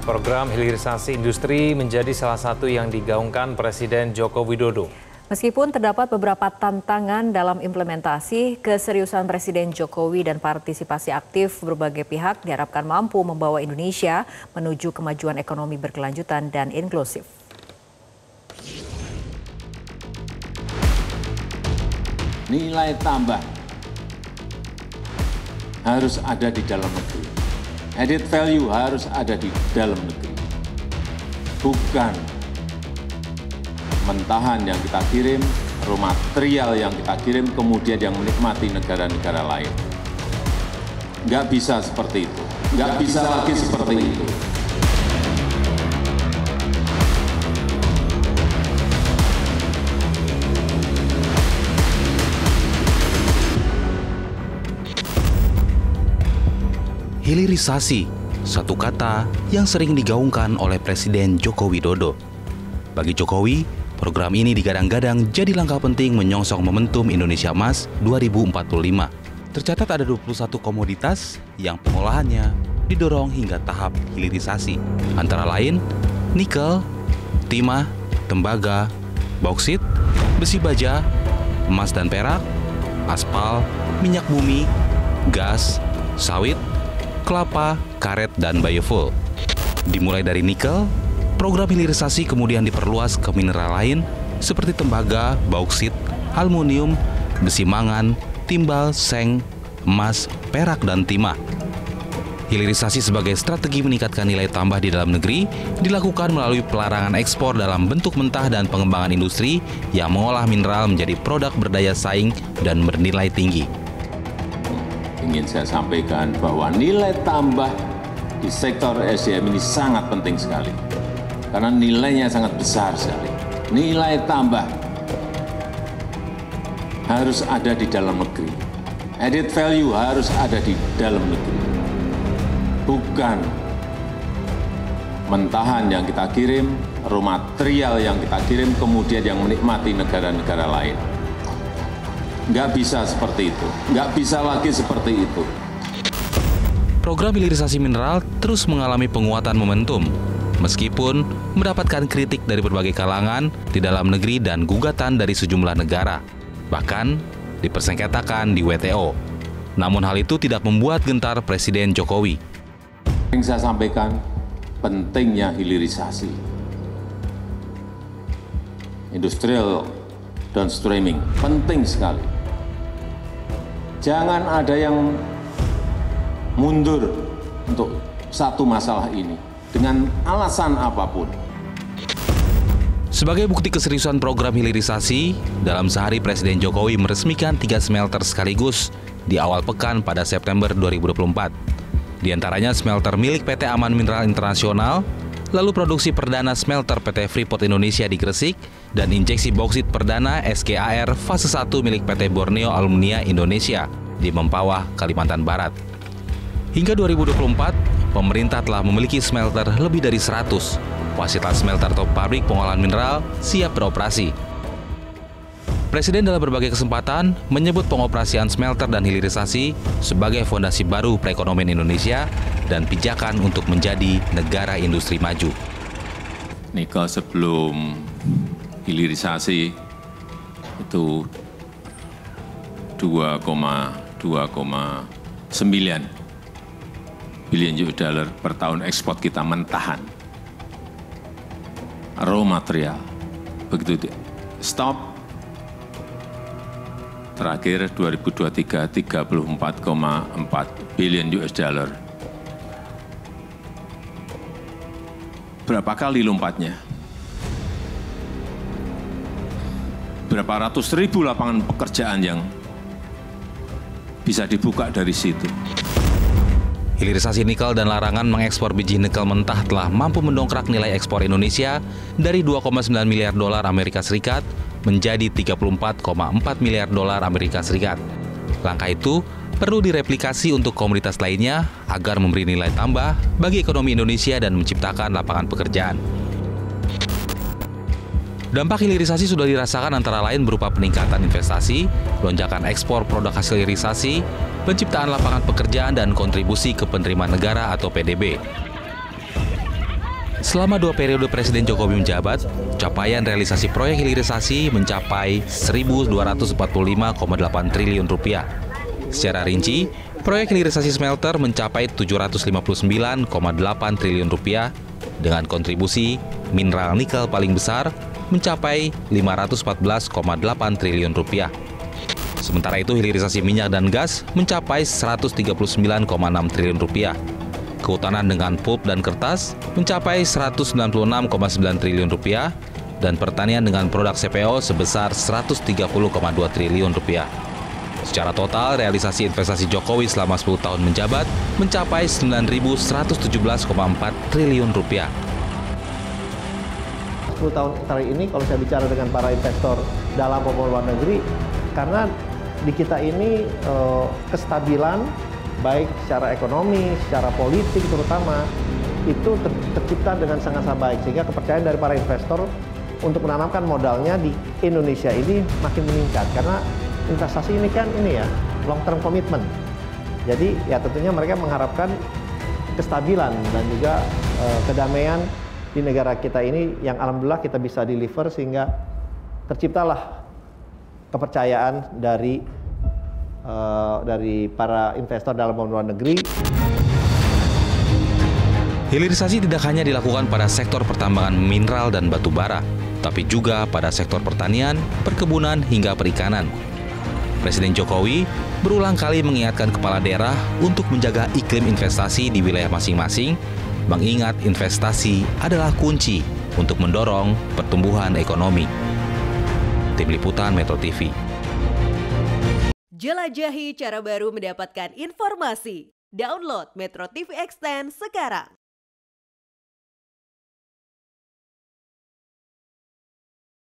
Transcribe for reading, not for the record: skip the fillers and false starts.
Program hilirisasi industri menjadi salah satu yang digaungkan Presiden Joko Widodo. Meskipun terdapat beberapa tantangan dalam implementasi, keseriusan Presiden Jokowi dan partisipasi aktif berbagai pihak diharapkan mampu membawa Indonesia menuju kemajuan ekonomi berkelanjutan dan inklusif. Nilai tambah harus ada di dalam negeri. Added value harus ada di dalam negeri. Bukan mentahan yang kita kirim, raw material yang kita kirim, kemudian yang menikmati negara-negara lain. Nggak bisa seperti itu. Nggak bisa lagi seperti itu. Hilirisasi, satu kata yang sering digaungkan oleh Presiden Joko Widodo. Bagi Jokowi, program ini digadang-gadang jadi langkah penting menyongsong momentum Indonesia Emas 2045. Tercatat ada 21 komoditas yang pengolahannya didorong hingga tahap hilirisasi. Antara lain, nikel, timah, tembaga, bauksit, besi baja, emas dan perak, aspal, minyak bumi, gas, sawit, kelapa, karet, dan biofuel. Dimulai dari nikel, program hilirisasi kemudian diperluas ke mineral lain seperti tembaga, bauksit, aluminium, besi mangan, timbal, seng, emas, perak, dan timah. Hilirisasi sebagai strategi meningkatkan nilai tambah di dalam negeri dilakukan melalui pelarangan ekspor dalam bentuk mentah dan pengembangan industri yang mengolah mineral menjadi produk berdaya saing dan bernilai tinggi. Ingin saya sampaikan bahwa nilai tambah di sektor SDM ini sangat penting sekali. Karena nilainya sangat besar sekali. Nilai tambah harus ada di dalam negeri. Added value harus ada di dalam negeri. Bukan mentahan yang kita kirim, raw material yang kita kirim, kemudian yang menikmati negara-negara lain. Nggak bisa seperti itu. Nggak bisa lagi seperti itu. Program hilirisasi mineral terus mengalami penguatan momentum, meskipun mendapatkan kritik dari berbagai kalangan di dalam negeri dan gugatan dari sejumlah negara, bahkan dipersengketakan di WTO. Namun hal itu tidak membuat gentar Presiden Jokowi. Yang saya sampaikan, pentingnya hilirisasi. Industrial downstreaming, penting sekali. Jangan ada yang mundur untuk satu masalah ini dengan alasan apapun. Sebagai bukti keseriusan program hilirisasi, dalam sehari Presiden Jokowi meresmikan 3 smelter sekaligus di awal pekan pada September 2024. Di antaranya smelter milik PT Aman Mineral Internasional, lalu produksi perdana smelter PT Freeport Indonesia di Gresik, dan injeksi bauksit perdana SKAR fase 1 milik PT Borneo Alumnia Indonesia di Mempawah, Kalimantan Barat. Hingga 2024, pemerintah telah memiliki smelter lebih dari 100. Fasilitas smelter atau pabrik pengolahan mineral siap beroperasi. Presiden dalam berbagai kesempatan menyebut pengoperasian smelter dan hilirisasi sebagai fondasi baru perekonomian Indonesia dan pijakan untuk menjadi negara industri maju. Nikel sebelum hilirisasi itu 2,9 billion US dollar per tahun ekspor kita mentahan. Raw material, begitu stop, terakhir 2023 34,4 billion US dollar. Berapa kali lompatnya? Berapa ratus ribu lapangan pekerjaan yang bisa dibuka dari situ. Hilirisasi nikel dan larangan mengekspor biji nikel mentah telah mampu mendongkrak nilai ekspor Indonesia dari 2,9 miliar dolar Amerika Serikat menjadi 34,4 miliar dolar Amerika Serikat. Langkah itu perlu direplikasi untuk komoditas lainnya agar memberi nilai tambah bagi ekonomi Indonesia dan menciptakan lapangan pekerjaan. Dampak hilirisasi sudah dirasakan antara lain berupa peningkatan investasi, lonjakan ekspor produk hasil hilirisasi, penciptaan lapangan pekerjaan, dan kontribusi ke penerimaan negara atau PDB. Selama 2 periode Presiden Jokowi menjabat, capaian realisasi proyek hilirisasi mencapai Rp1.245,8 triliun. Secara rinci, proyek hilirisasi smelter mencapai Rp759,8 triliun dengan kontribusi mineral nikel paling besar mencapai Rp514,8 triliun. Sementara itu hilirisasi minyak dan gas mencapai Rp139,6 triliun. Kehutanan dengan pulp dan kertas mencapai Rp196,9 triliun dan pertanian dengan produk CPO sebesar Rp130,2 triliun. Secara total, realisasi investasi Jokowi selama 10 tahun menjabat mencapai Rp9.117,4 triliun. 10 tahun terakhir ini kalau saya bicara dengan para investor dalam maupun luar negeri, karena di kita ini kestabilan baik secara ekonomi, secara politik terutama itu tercipta dengan sangat-sangat baik, sehingga kepercayaan dari para investor untuk menanamkan modalnya di Indonesia ini makin meningkat karena investasi ini kan long term commitment. Jadi ya tentunya mereka mengharapkan kestabilan dan juga kedamaian di negara kita ini yang alhamdulillah kita bisa deliver, sehingga terciptalah kepercayaan dari para investor dalam maupun luar negeri. Hilirisasi tidak hanya dilakukan pada sektor pertambangan mineral dan batu bara, tapi juga pada sektor pertanian, perkebunan hingga perikanan. Presiden Jokowi berulang kali mengingatkan kepala daerah untuk menjaga iklim investasi di wilayah masing-masing, mengingat investasi adalah kunci untuk mendorong pertumbuhan ekonomi. Tim Liputan Metro TV. Jelajahi cara baru mendapatkan informasi. Download Metro TV Extend sekarang.